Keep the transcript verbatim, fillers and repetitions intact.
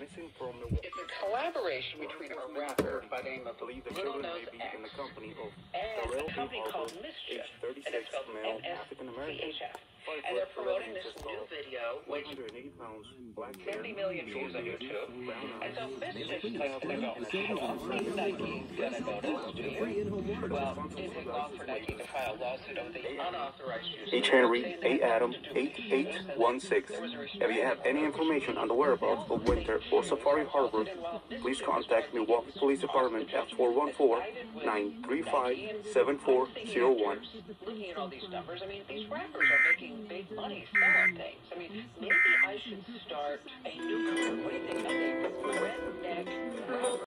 missing from Milwaukee. It's a collaboration between a rapper by the name of Believe the Little children Nose may be X in the company of and a company Harper, called Mischief, age and thirty-six, it's spelled male, M S African C American, H F. five And they're foot promoting eleven this inches new tall, video, one which hundred eighty pounds, black hair, seventy million views on YouTube. brown And so eyes. Mischief is going to go, how often is Nike going to notice, do you? Well, it is law for Nike to file a lawsuit over the unauthorized use H. Henry, A. Adam, eight eight one six. If you have any information on the whereabouts of Winter or Safari Harbor, please contact Milwaukee Police Department at four one four, nine three five, seven four zero one. Looking at all these numbers, I mean, these rappers are making big money selling things. I mean, maybe I should start a new career. What do you think? A redneck rapper.